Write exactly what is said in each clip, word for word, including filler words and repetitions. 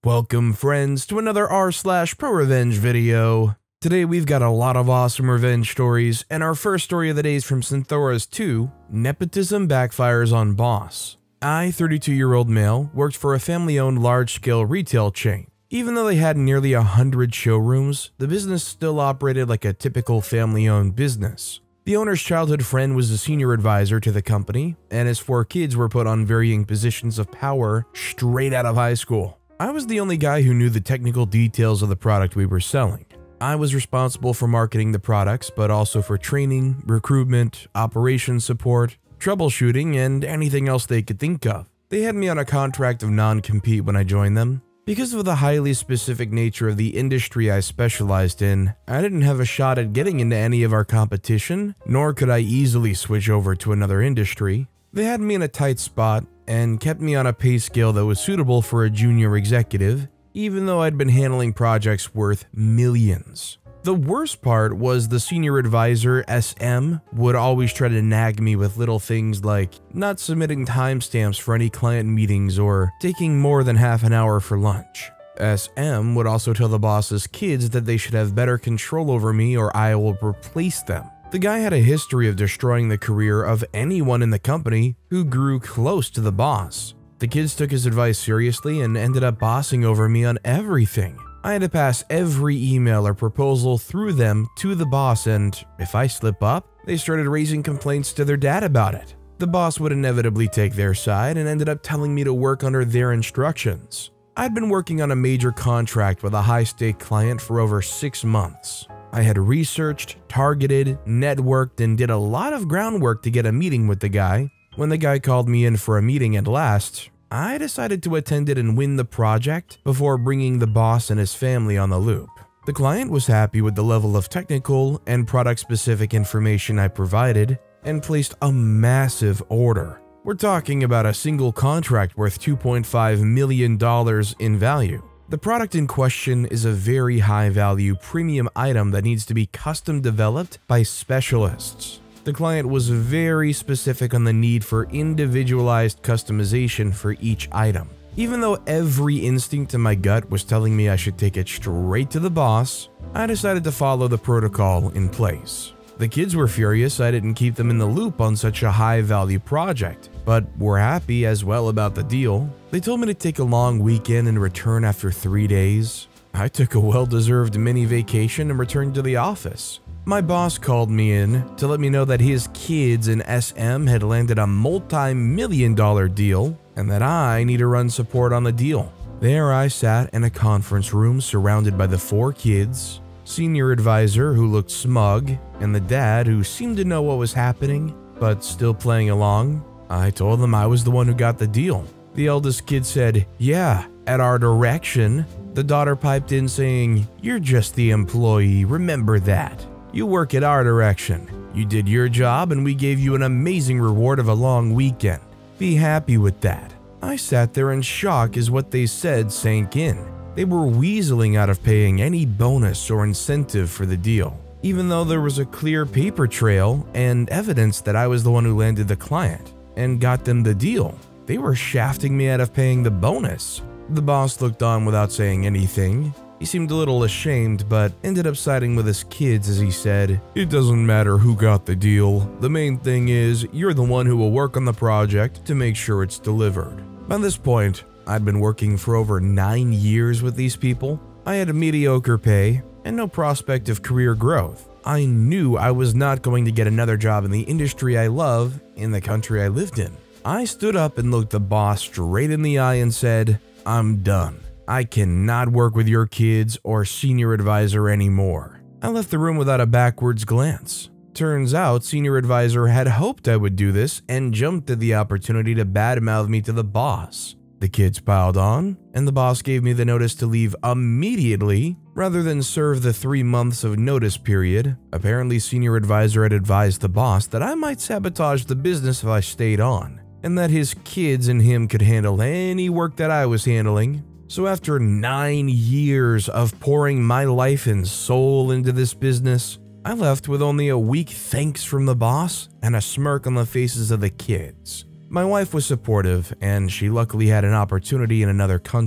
Welcome friends to another r slash pro revenge video. Today we've got a lot of awesome revenge stories, and our first story of the day is from Synthora's two, Nepotism Backfires on Boss. I, thirty-two year old male, worked for a family-owned large-scale retail chain. Even though they had nearly a hundred showrooms, the business still operated like a typical family-owned business. The owner's childhood friend was a senior advisor to the company, and his four kids were put on varying positions of power straight out of high school. I was the only guy who knew the technical details of the product we were selling. I was responsible for marketing the products, but also for training, recruitment, operations support, troubleshooting, and anything else they could think of. They had me on a contract of non-compete when I joined them. Because of the highly specific nature of the industry I specialized in, I didn't have a shot at getting into any of our competition, nor could I easily switch over to another industry. They had me in a tight spot and kept me on a pay scale that was suitable for a junior executive, even though I'd been handling projects worth millions. The worst part was the senior advisor, S M, would always try to nag me with little things like not submitting timestamps for any client meetings or taking more than half an hour for lunch. S M would also tell the boss's kids that they should have better control over me or I will replace them. The guy had a history of destroying the career of anyone in the company who grew close to the boss. The kids took his advice seriously and ended up bossing over me on everything. I had to pass every email or proposal through them to the boss, and if I slip up, they started raising complaints to their dad about it. The boss would inevitably take their side and ended up telling me to work under their instructions. I'd been working on a major contract with a high-stake client for over six months. I had researched, targeted, networked, and did a lot of groundwork to get a meeting with the guy. When the guy called me in for a meeting at last, I decided to attend it and win the project before bringing the boss and his family on the loop. The client was happy with the level of technical and product-specific information I provided and placed a massive order. We're talking about a single contract worth two point five million dollars in value. The product in question is a very high-value premium item that needs to be custom developed by specialists. The client was very specific on the need for individualized customization for each item. Even though every instinct in my gut was telling me I should take it straight to the boss, I decided to follow the protocol in place. The kids were furious I didn't keep them in the loop on such a high-value project, but were happy as well about the deal. They told me to take a long weekend and return after three days. I took a well-deserved mini vacation and returned to the office. My boss called me in to let me know that his kids and S M had landed a multi-million dollar deal and that I need to run support on the deal. There I sat in a conference room surrounded by the four kids, senior advisor who looked smug, and the dad who seemed to know what was happening but still playing along. I told them I was the one who got the deal. The eldest kid said, "Yeah, at our direction." The daughter piped in saying, "You're just the employee, remember that. You work at our direction. You did your job and we gave you an amazing reward of a long weekend. Be happy with that." I sat there in shock as what they said sank in. They were weaseling out of paying any bonus or incentive for the deal, even though there was a clear paper trail and evidence that I was the one who landed the client and got them the deal. They were shafting me out of paying the bonus. The boss looked on without saying anything. He seemed a little ashamed, but ended up siding with his kids as he said, "It doesn't matter who got the deal. The main thing is you're the one who will work on the project to make sure it's delivered." By this point, I'd been working for over nine years with these people. I had a mediocre pay and no prospect of career growth. I knew I was not going to get another job in the industry I love in the country I lived in. I stood up and looked the boss straight in the eye and said, "I'm done. I cannot work with your kids or senior advisor anymore." I left the room without a backwards glance. Turns out senior advisor had hoped I would do this and jumped at the opportunity to badmouth me to the boss. The kids piled on, and the boss gave me the notice to leave immediately rather than serve the three months of notice period. Apparently senior advisor had advised the boss that I might sabotage the business if I stayed on, and that his kids and him could handle any work that I was handling. So after nine years of pouring my life and soul into this business, I left with only a weak thanks from the boss and a smirk on the faces of the kids. My wife was supportive, and she luckily had an opportunity in another country.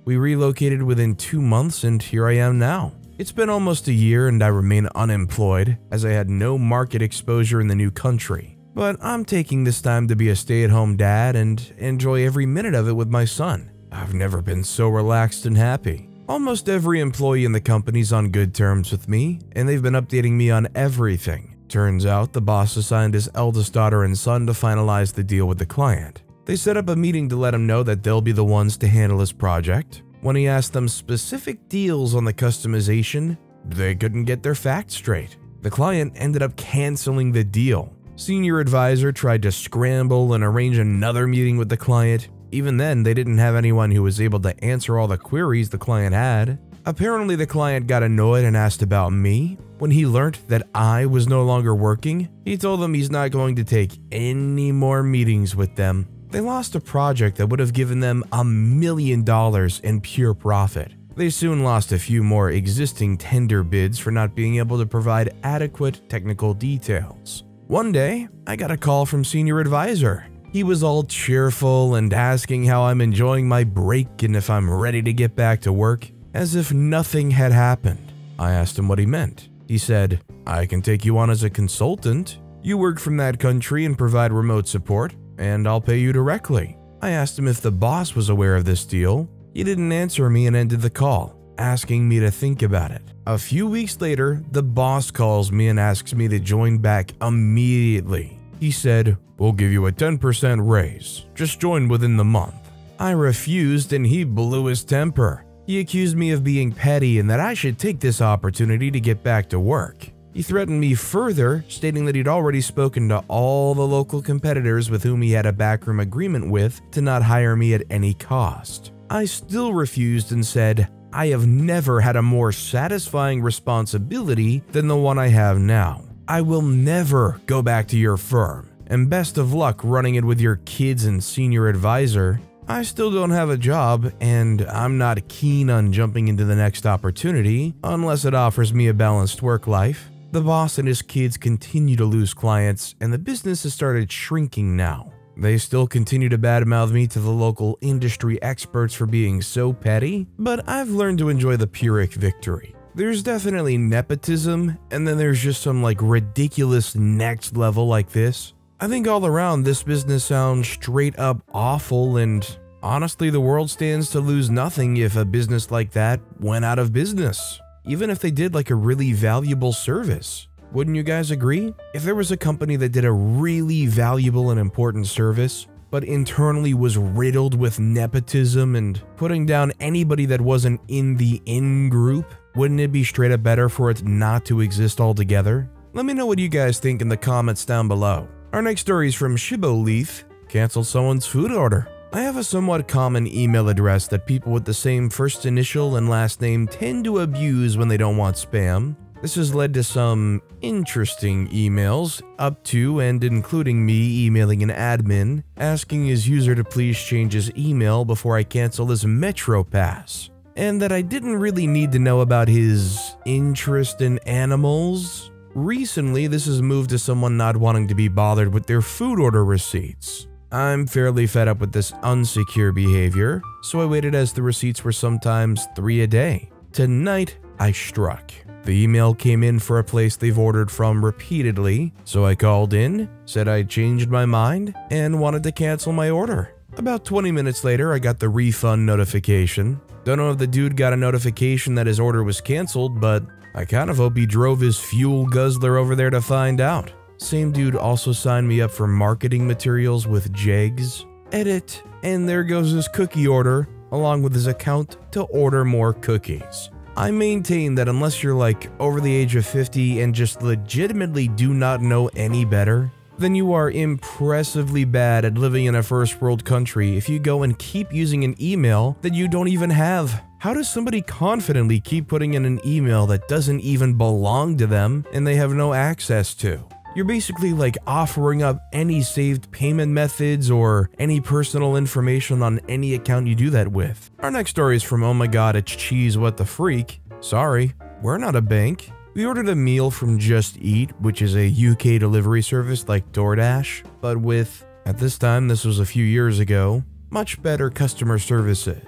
We relocated within two months and here I am now. It's been almost a year and I remain unemployed as I had no market exposure in the new country. But I'm taking this time to be a stay-at-home dad and enjoy every minute of it with my son. I've never been so relaxed and happy. Almost every employee in the company's on good terms with me, and they've been updating me on everything. Turns out the boss assigned his eldest daughter and son to finalize the deal with the client. They set up a meeting to let him know that they'll be the ones to handle his project. When he asked them specific deals on the customization, they couldn't get their facts straight. The client ended up canceling the deal. Senior advisor tried to scramble and arrange another meeting with the client. Even then, they didn't have anyone who was able to answer all the queries the client had. Apparently, the client got annoyed and asked about me. When he learned that I was no longer working, he told them he's not going to take any more meetings with them. They lost a project that would have given them a million dollars in pure profit. They soon lost a few more existing tender bids for not being able to provide adequate technical details. One day, I got a call from Senior Advisor. He was all cheerful and asking how I'm enjoying my break and if I'm ready to get back to work, as if nothing had happened. I asked him what he meant. He said, "I can take you on as a consultant. You work from that country and provide remote support, and I'll pay you directly." I asked him if the boss was aware of this deal. He didn't answer me and ended the call, asking me to think about it. A few weeks later, the boss calls me and asks me to join back immediately. He said, "We'll give you a ten percent raise. Just join within the month." I refused and he blew his temper. He accused me of being petty and that I should take this opportunity to get back to work. He threatened me further, stating that he'd already spoken to all the local competitors with whom he had a backroom agreement with to not hire me at any cost. I still refused and said, "I have never had a more satisfying responsibility than the one I have now. I will never go back to your firm, and best of luck running it with your kids and senior advisor. I still don't have a job, and I'm not keen on jumping into the next opportunity unless it offers me a balanced work life." The boss and his kids continue to lose clients, and the business has started shrinking now. They still continue to badmouth me to the local industry experts for being so petty, but I've learned to enjoy the Pyrrhic victory. There's definitely nepotism, and then there's just some like ridiculous next level like this. I think all around this business sounds straight up awful, and honestly the world stands to lose nothing if a business like that went out of business. Even if they did like a really valuable service. Wouldn't you guys agree? If there was a company that did a really valuable and important service, but internally was riddled with nepotism and putting down anybody that wasn't in the in group, wouldn't it be straight up better for it not to exist altogether? Let me know what you guys think in the comments down below. Our next story is from Shibboleth. Cancel someone's food order. I have a somewhat common email address that people with the same first initial and last name tend to abuse when they don't want spam. This has led to some interesting emails, up to and including me emailing an admin, asking his user to please change his email before I cancel his Metro Pass, and that I didn't really need to know about his interest in animals. Recently, this has moved to someone not wanting to be bothered with their food order receipts. I'm fairly fed up with this unsecure behavior, so I waited as the receipts were sometimes three a day. Tonight, I struck. The email came in for a place they've ordered from repeatedly, so I called in, said I'd changed my mind, and wanted to cancel my order. About twenty minutes later, I got the refund notification. Don't know if the dude got a notification that his order was canceled, but I kind of hope he drove his fuel guzzler over there to find out. Same dude also signed me up for marketing materials with Jegs. Edit, and there goes his cookie order, along with his account to order more cookies. I maintain that unless you're like over the age of fifty and just legitimately do not know any better, then you are impressively bad at living in a first world country if you go and keep using an email that you don't even have. How does somebody confidently keep putting in an email that doesn't even belong to them and they have no access to? You're basically like offering up any saved payment methods or any personal information on any account you do that with. Our next story is from Oh My God, It's Cheese, What the Freak. Sorry, we're not a bank. We ordered a meal from Just Eat, which is a U K delivery service like DoorDash, but with, at this time, this was a few years ago, much better customer services.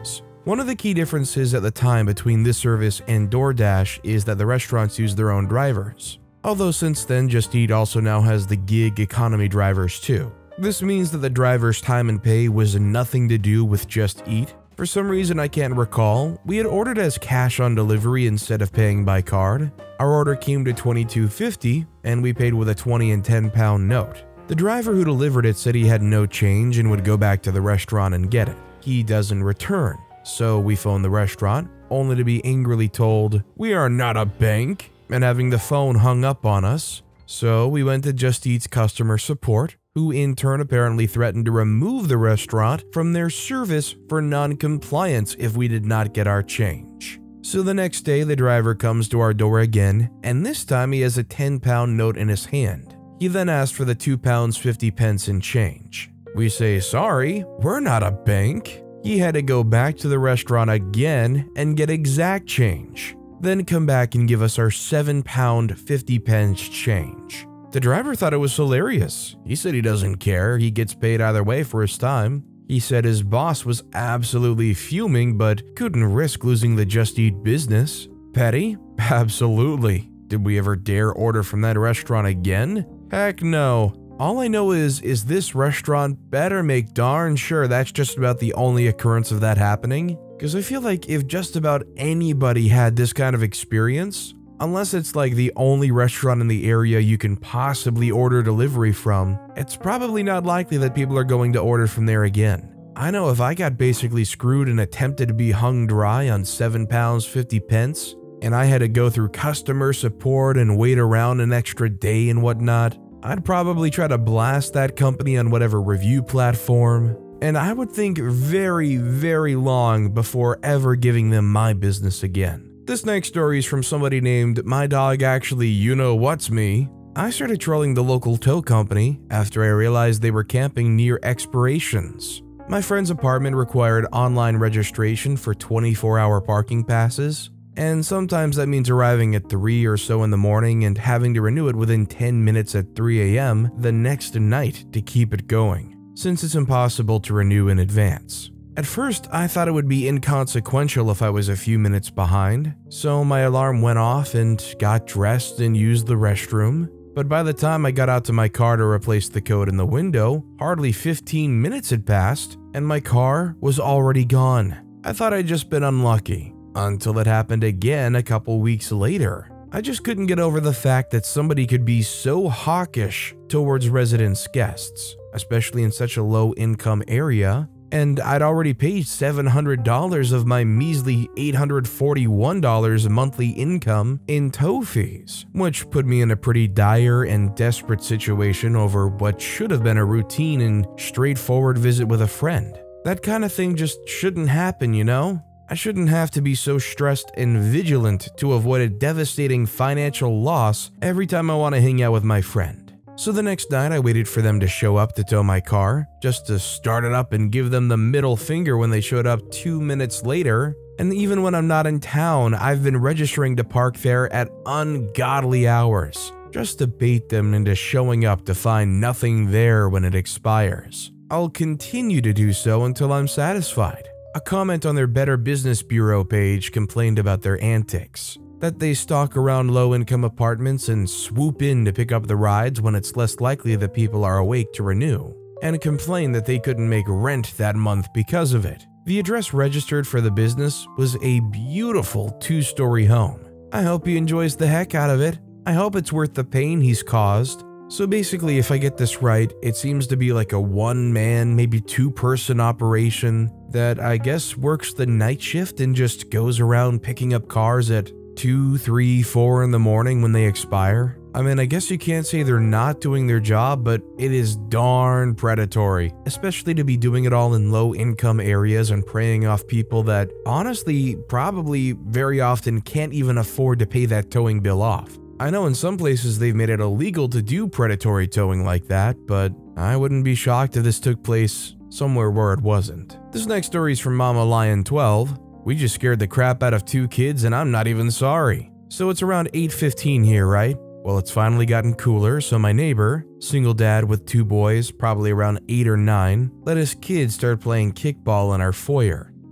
One of the key differences at the time between this service and DoorDash is that the restaurants use their own drivers. Although since then, Just Eat also now has the gig economy drivers too. This means that the driver's time and pay was nothing to do with Just Eat. For some reason I can't recall, we had ordered as cash on delivery instead of paying by card. Our order came to twenty-two fifty and we paid with a twenty and ten pound note. The driver who delivered it said he had no change and would go back to the restaurant and get it. He doesn't return, so we phoned the restaurant, only to be angrily told, "We are not a bank," and having the phone hung up on us. So we went to Just Eat's customer support, who in turn apparently threatened to remove the restaurant from their service for non-compliance if we did not get our change. So the next day the driver comes to our door again, and this time he has a ten pound note in his hand. He then asked for the two pounds fifty pence in change. We say, "Sorry, we're not a bank." He had to go back to the restaurant again and get exact change, then come back and give us our seven pound fifty pence change. The driver thought it was hilarious. He said he doesn't care, he gets paid either way for his time. He said his boss was absolutely fuming but couldn't risk losing the Just Eat business. Petty? Absolutely. Did we ever dare order from that restaurant again? Heck no. All I know is, is this restaurant better make darn sure that's just about the only occurrence of that happening. Because I feel like if just about anybody had this kind of experience, unless it's like the only restaurant in the area you can possibly order delivery from, it's probably not likely that people are going to order from there again. I know if I got basically screwed and attempted to be hung dry on seven pounds fifty pence, and I had to go through customer support and wait around an extra day and whatnot, I'd probably try to blast that company on whatever review platform, and I would think very, very long before ever giving them my business again. This next story is from somebody named My Dog Actually You Know What's Me. I started trolling the local tow company after I realized they were camping near expirations. My friend's apartment required online registration for twenty-four hour parking passes, and sometimes that means arriving at three or so in the morning and having to renew it within ten minutes at three a m the next night to keep it going, since it's impossible to renew in advance. At first, I thought it would be inconsequential if I was a few minutes behind, so my alarm went off and got dressed and used the restroom. But by the time I got out to my car to replace the code in the window, hardly fifteen minutes had passed and my car was already gone. I thought I'd just been unlucky, until it happened again a couple weeks later. I just couldn't get over the fact that somebody could be so hawkish towards residents' guests, especially in such a low-income area. And I'd already paid seven hundred dollars of my measly eight hundred forty-one dollars monthly income in tow fees, which put me in a pretty dire and desperate situation over what should have been a routine and straightforward visit with a friend. That kind of thing just shouldn't happen, you know? I shouldn't have to be so stressed and vigilant to avoid a devastating financial loss every time I want to hang out with my friend. So the next night I waited for them to show up to tow my car, just to start it up and give them the middle finger when they showed up two minutes later. And even when I'm not in town, I've been registering to park there at ungodly hours, just to bait them into showing up to find nothing there when it expires. I'll continue to do so until I'm satisfied. A comment on their Better Business Bureau page complained about their antics, that they stalk around low-income apartments and swoop in to pick up the rides when it's less likely that people are awake to renew, and complain that they couldn't make rent that month because of it. The address registered for the business was a beautiful two-story home. I hope he enjoys the heck out of it. I hope it's worth the pain he's caused. So basically, if I get this right, it seems to be like a one-man, maybe two-person operation that I guess works the night shift and just goes around picking up cars at two, three, four in the morning when they expire. I mean, I guess you can't say they're not doing their job, but it is darn predatory, especially to be doing it all in low-income areas and preying off people that honestly probably very often can't even afford to pay that towing bill off. I know in some places they've made it illegal to do predatory towing like that, but I wouldn't be shocked if this took place somewhere where it wasn't. This next story is from Mama Lion twelve. We just scared the crap out of two kids and I'm not even sorry. So it's around eight fifteen here, right? Well, it's finally gotten cooler, so my neighbor, single dad with two boys, probably around eight or nine, let his kids start playing kickball in our foyer.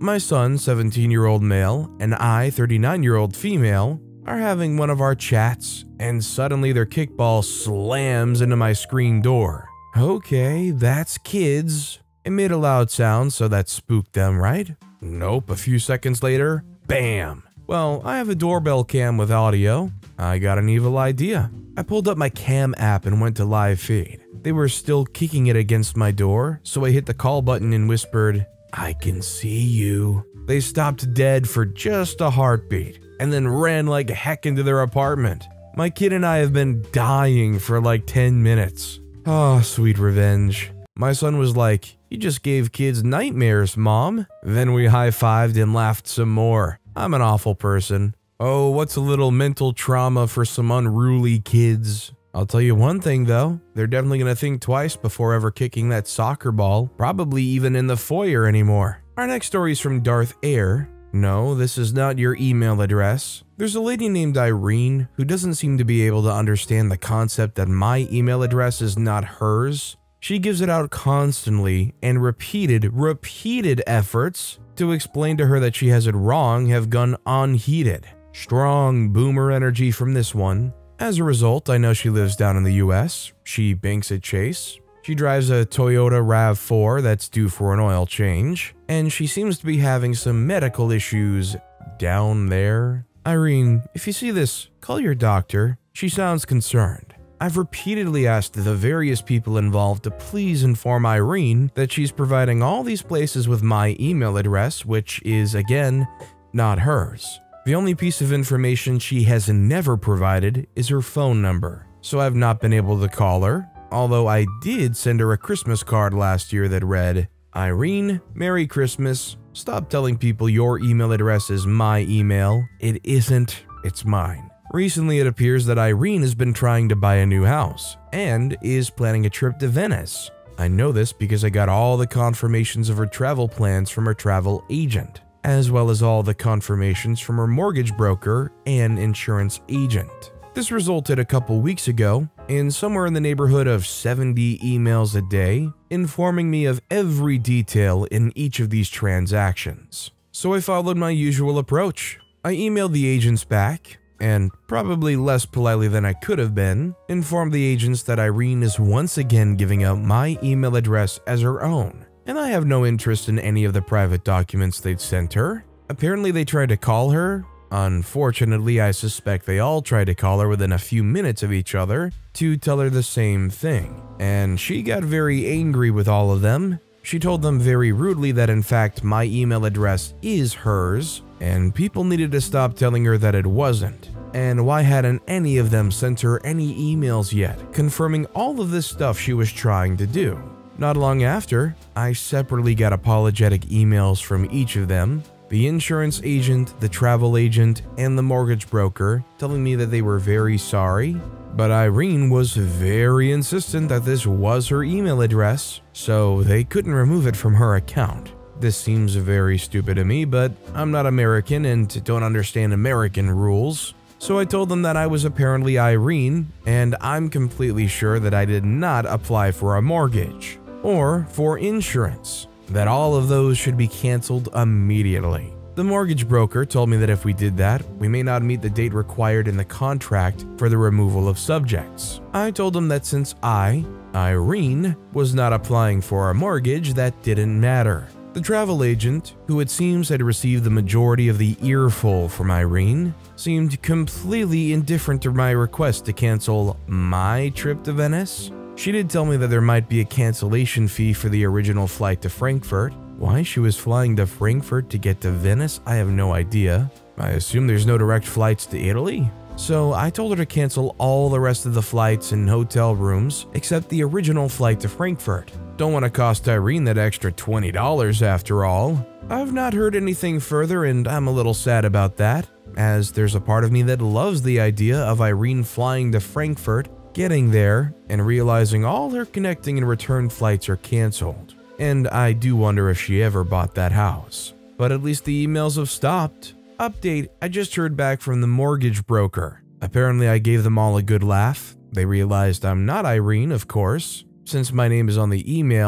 my son, seventeen-year-old male, and I, thirty-nine-year-old female, are having one of our chats, and suddenly their kickball slams into my screen door. Okay, that's kids. It made a loud sound, so that spooked them, right? Nope, a few seconds later, bam! Well, I have a doorbell cam with audio. I got an evil idea. I pulled up my cam app and went to live feed. They were still kicking it against my door, so I hit the call button and whispered, "I can see you." They stopped dead for just a heartbeat, and then ran like heck into their apartment. My kid and I have been dying for like ten minutes. Ah, oh, sweet revenge. My son was like, "You just gave kids nightmares, Mom." Then we high-fived and laughed some more. I'm an awful person. Oh, what's a little mental trauma for some unruly kids? I'll tell you one thing though, they're definitely gonna think twice before ever kicking that soccer ball, probably even in the foyer anymore. Our next story is from Darth Air. No, this is not your email address. There's a lady named Irene who doesn't seem to be able to understand the concept that my email address is not hers. She gives it out constantly, and repeated, repeated efforts to explain to her that she has it wrong have gone unheeded. Strong boomer energy from this one. As a result, I know she lives down in the U S. She banks at Chase. She drives a Toyota RAV four that's due for an oil change, and she seems to be having some medical issues down there. Irene, if you see this, call your doctor. She sounds concerned. I've repeatedly asked the various people involved to please inform Irene that she's providing all these places with my email address, which is, again, not hers. The only piece of information she has never provided is her phone number, so I've not been able to call her. Although I did send her a Christmas card last year that read, "Irene, Merry Christmas. Stop telling people your email address is my email. It isn't, it's mine." Recently, it appears that Irene has been trying to buy a new house and is planning a trip to Venice. I know this because I got all the confirmations of her travel plans from her travel agent, as well as all the confirmations from her mortgage broker and insurance agent. This resulted a couple weeks ago in somewhere in the neighborhood of seventy emails a day, informing me of every detail in each of these transactions. So I followed my usual approach. I emailed the agents back, and probably less politely than I could have been, informed the agents that Irene is once again giving out my email address as her own, and I have no interest in any of the private documents they'd sent her. Apparently they tried to call her. Unfortunately, I suspect they all tried to call her within a few minutes of each other to tell her the same thing, and she got very angry with all of them. She told them very rudely that in fact my email address is hers, and people needed to stop telling her that it wasn't. And why hadn't any of them sent her any emails yet, confirming all of this stuff she was trying to do? Not long after, I separately got apologetic emails from each of them, the insurance agent, the travel agent, and the mortgage broker, telling me that they were very sorry. But Irene was very insistent that this was her email address, so they couldn't remove it from her account. This seems very stupid to me, but I'm not American and don't understand American rules. So I told them that I was apparently Irene, and I'm completely sure that I did not apply for a mortgage or for insurance, that all of those should be canceled immediately. The mortgage broker told me that if we did that, we may not meet the date required in the contract for the removal of subjects. I told him that since I, Irene, was not applying for a mortgage, that didn't matter. The travel agent, who it seems had received the majority of the earful from Irene, seemed completely indifferent to my request to cancel my trip to Venice. She did tell me that there might be a cancellation fee for the original flight to Frankfurt. Why she was flying to Frankfurt to get to Venice, I have no idea. I assume there's no direct flights to Italy. So I told her to cancel all the rest of the flights and hotel rooms except the original flight to Frankfurt. Don't want to cost Irene that extra twenty dollars after all. I've not heard anything further and I'm a little sad about that, as there's a part of me that loves the idea of Irene flying to Frankfurt, getting there, and realizing all her connecting and return flights are canceled. And I do wonder if she ever bought that house. But at least the emails have stopped. Update, I just heard back from the mortgage broker. Apparently I gave them all a good laugh. They realized I'm not Irene, of course, since my name is on the email,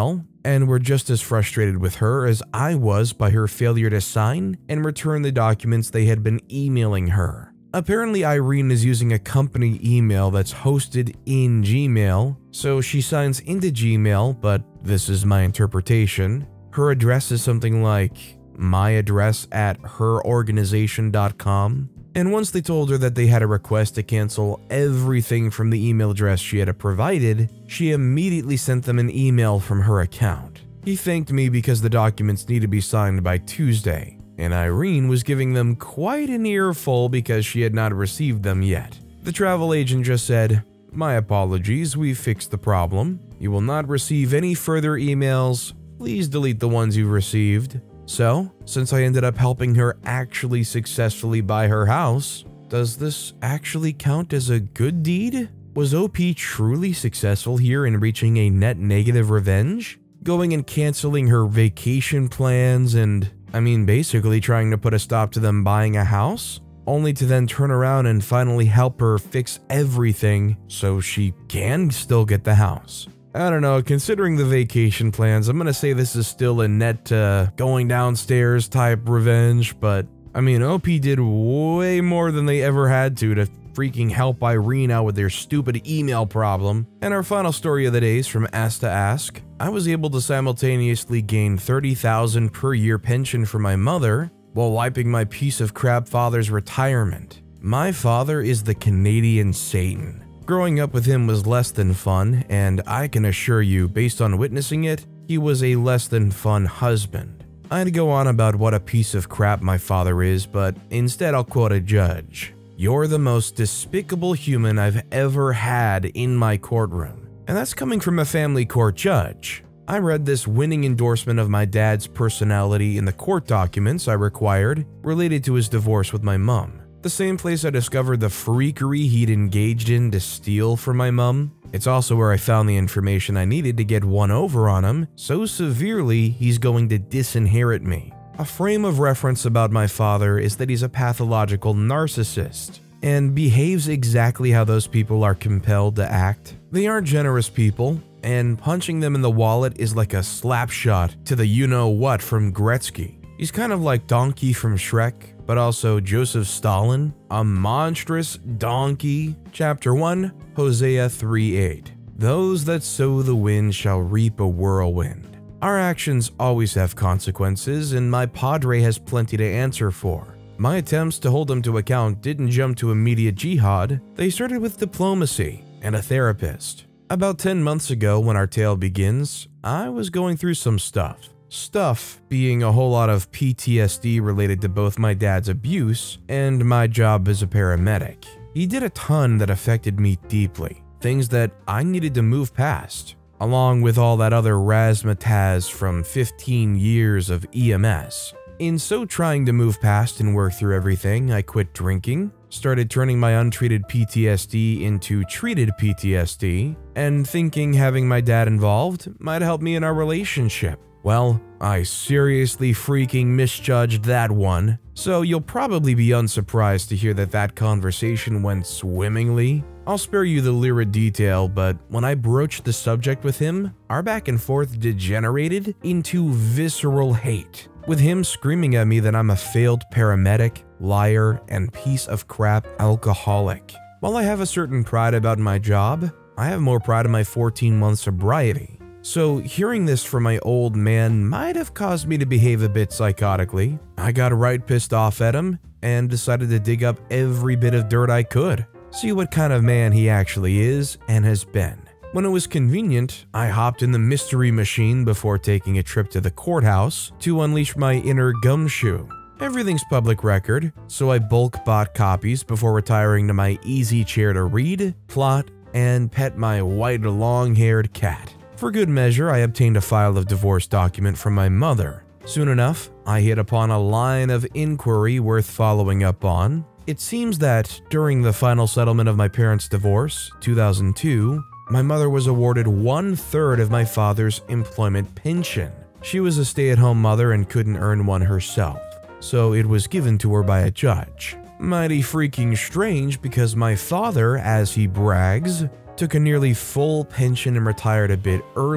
and were just as frustrated with her as I was by her failure to sign and return the documents they had been emailing her. Apparently, Irene is using a company email that's hosted in Gmail, so she signs into Gmail, but this is my interpretation. Her address is something like my address at her organization dot com. And once they told her that they had a request to cancel everything from the email address she had provided, she immediately sent them an email from her account. He thanked me because the documents need to be signed by Tuesday, and Irene was giving them quite an earful because she had not received them yet. The travel agent just said, "My apologies, we fixed the problem. You will not receive any further emails. Please delete the ones you've received." So, since I ended up helping her actually successfully buy her house, does this actually count as a good deed? Was O P truly successful here in reaching a net negative revenge? Going and canceling her vacation plans and, I mean, basically trying to put a stop to them buying a house? Only to then turn around and finally help her fix everything so she can still get the house. I don't know, considering the vacation plans, I'm gonna say this is still a net uh, going downstairs type revenge, but I mean, O P did way more than they ever had to to freaking help Irene out with their stupid email problem. And our final story of the day is from Ask to Ask. I was able to simultaneously gain thirty thousand dollars per year pension for my mother while wiping my piece of crap father's retirement. My father is the Canadian Satan. Growing up with him was less than fun, and I can assure you, based on witnessing it, he was a less than fun husband. I'd go on about what a piece of crap my father is, but instead I'll quote a judge. "You're the most despicable human I've ever had in my courtroom." And that's coming from a family court judge. I read this winning endorsement of my dad's personality in the court documents I required related to his divorce with my mom. The same place I discovered the freakery he'd engaged in to steal from my mum. It's also where I found the information I needed to get one over on him so severely he's going to disinherit me. A frame of reference about my father is that he's a pathological narcissist and behaves exactly how those people are compelled to act. They aren't generous people, and punching them in the wallet is like a slap shot to the you-know-what from Gretzky. He's kind of like Donkey from Shrek, but also Joseph Stalin, a monstrous donkey. Chapter one, Hosea three eight. Those that sow the wind shall reap a whirlwind. Our actions always have consequences, and my padre has plenty to answer for. My attempts to hold him to account didn't jump to immediate jihad. They started with diplomacy and a therapist. About ten months ago, when our tale begins, I was going through some stuff. Stuff being a whole lot of P T S D related to both my dad's abuse and my job as a paramedic. He did a ton that affected me deeply, things that I needed to move past, along with all that other razzmatazz from fifteen years of E M S. In so trying to move past and work through everything, I quit drinking, started turning my untreated P T S D into treated P T S D, and thinking having my dad involved might help me in our relationship. Well, I seriously freaking misjudged that one, so you'll probably be unsurprised to hear that that conversation went swimmingly. I'll spare you the lurid detail, but when I broached the subject with him, our back and forth degenerated into visceral hate, with him screaming at me that I'm a failed paramedic, liar, and piece of crap alcoholic. While I have a certain pride about my job, I have more pride in my fourteen month sobriety. So hearing this from my old man might have caused me to behave a bit psychotically. I got right pissed off at him and decided to dig up every bit of dirt I could, see what kind of man he actually is and has been. When it was convenient, I hopped in the mystery machine before taking a trip to the courthouse to unleash my inner gumshoe. Everything's public record, so I bulk bought copies before retiring to my easy chair to read, plot, and pet my white long-haired cat. For good measure, I obtained a file of divorce document from my mother. Soon enough, I hit upon a line of inquiry worth following up on. It seems that during the final settlement of my parents' divorce, two thousand two, my mother was awarded one-third of my father's employment pension. She was a stay-at-home mother and couldn't earn one herself, so it was given to her by a judge. Mighty freaking strange because my father, as he brags, took a nearly full pension and retired a bit early.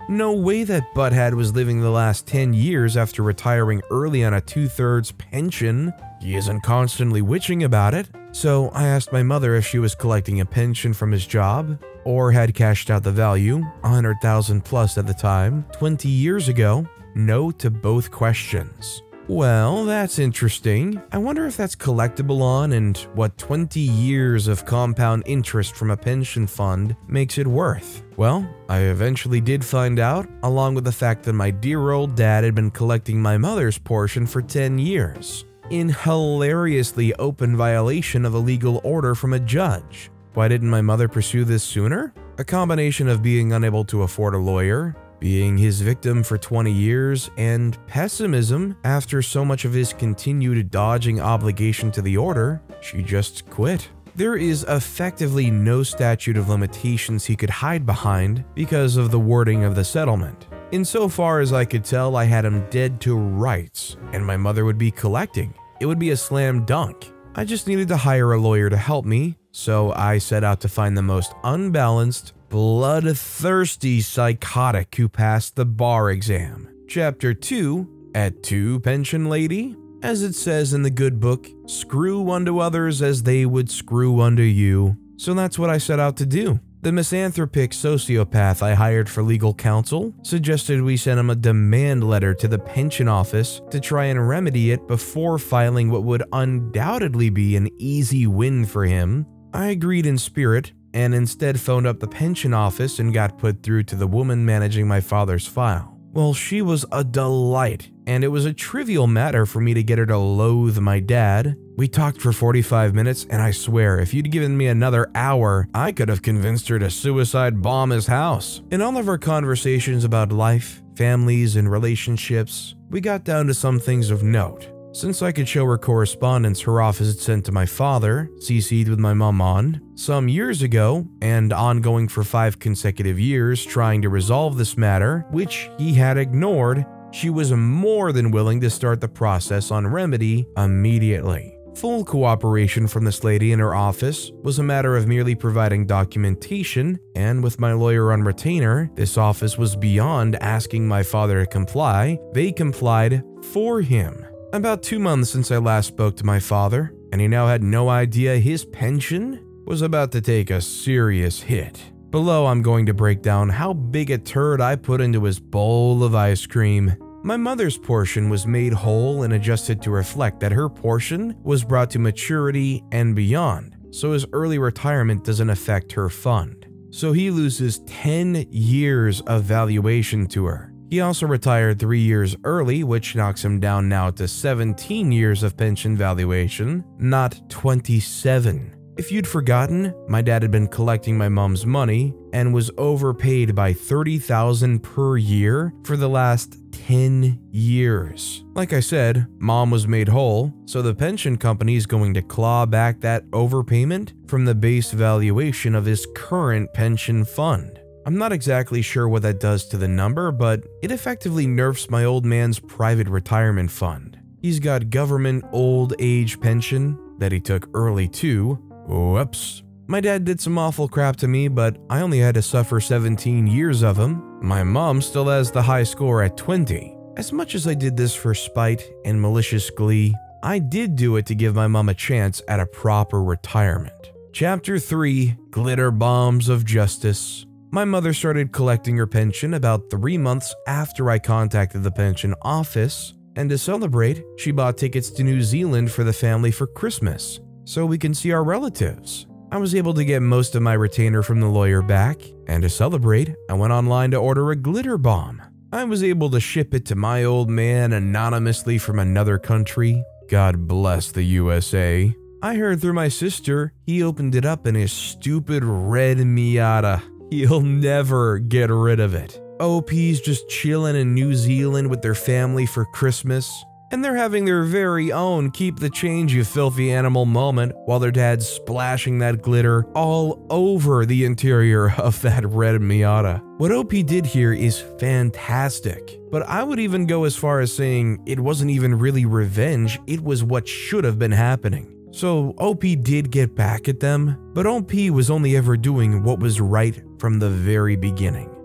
No way that butthead was living the last ten years after retiring early on a two-thirds pension. He isn't constantly witching about it. So I asked my mother if she was collecting a pension from his job, or had cashed out the value, one hundred thousand plus at the time, twenty years ago. No to both questions. Well, that's interesting. I wonder if that's collectible on and what twenty years of compound interest from a pension fund makes it worth. Well, I eventually did find out, along with the fact that my dear old dad had been collecting my mother's portion for ten years, in hilariously open violation of a legal order from a judge. Why didn't my mother pursue this sooner? A combination of being unable to afford a lawyer, being his victim for twenty years, and pessimism after so much of his continued dodging obligation to the order. She just quit. There is effectively no statute of limitations he could hide behind because of the wording of the settlement. Insofar as I could tell, I had him dead to rights, and my mother would be collecting. It would be a slam dunk. I just needed to hire a lawyer to help me, so I set out to find the most unbalanced, bloodthirsty psychotic who passed the bar exam. Chapter two, at two, pension lady? As it says in the good book, screw unto others as they would screw unto you. So that's what I set out to do. The misanthropic sociopath I hired for legal counsel suggested we send him a demand letter to the pension office to try and remedy it before filing what would undoubtedly be an easy win for him. I agreed in spirit, and instead phoned up the pension office and got put through to the woman managing my father's file. Well, she was a delight, and it was a trivial matter for me to get her to loathe my dad. We talked for forty-five minutes, and I swear, if you'd given me another hour, I could have convinced her to suicide bomb his house. In all of our conversations about life, families, and relationships, we got down to some things of note. Since I could show her correspondence her office had sent to my father, C C'd with my mom on, some years ago, and ongoing for five consecutive years trying to resolve this matter, which he had ignored, she was more than willing to start the process on remedy immediately. Full cooperation from this lady in her office was a matter of merely providing documentation, and with my lawyer on retainer, this office was beyond asking my father to comply. They complied for him. About two months since I last spoke to my father, and he now had no idea his pension was about to take a serious hit. Below, I'm going to break down how big a turd I put into his bowl of ice cream. My mother's portion was made whole and adjusted to reflect that her portion was brought to maturity and beyond, so his early retirement doesn't affect her fund. So he loses ten years of valuation to her. He also retired three years early, which knocks him down now to seventeen years of pension valuation, not twenty-seven. If you'd forgotten, my dad had been collecting my mom's money and was overpaid by thirty thousand dollars per year for the last ten years. Like I said, mom was made whole, so the pension company is going to claw back that overpayment from the base valuation of his current pension fund. I'm not exactly sure what that does to the number, but it effectively nerfs my old man's private retirement fund. He's got government old age pension that he took early too. Whoops. My dad did some awful crap to me, but I only had to suffer seventeen years of him. My mom still has the high score at twenty. As much as I did this for spite and malicious glee, I did do it to give my mom a chance at a proper retirement. Chapter three, Glitter Bombs of Justice. My mother started collecting her pension about three months after I contacted the pension office, and to celebrate, she bought tickets to New Zealand for the family for Christmas, so we can see our relatives. I was able to get most of my retainer from the lawyer back, and to celebrate, I went online to order a glitter bomb. I was able to ship it to my old man anonymously from another country. God bless the U S A. I heard through my sister he opened it up in his stupid red Miata. He'll never get rid of it. O P's just chilling in New Zealand with their family for Christmas, and they're having their very own keep the change you filthy animal moment while their dad's splashing that glitter all over the interior of that red Miata. What O P did here is fantastic, but I would even go as far as saying it wasn't even really revenge, it was what should have been happening. So O P did get back at them, but O P was only ever doing what was right from the very beginning.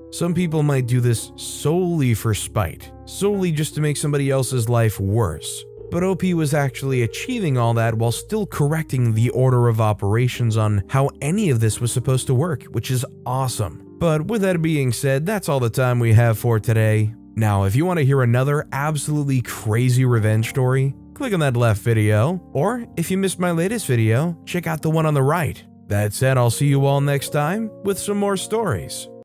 Some people might do this solely for spite, solely just to make somebody else's life worse. But O P was actually achieving all that while still correcting the order of operations on how any of this was supposed to work, which is awesome. But with that being said, that's all the time we have for today. Now, if you want to hear another absolutely crazy revenge story, click on that left video, or if you missed my latest video, check out the one on the right. That said, I'll see you all next time with some more stories.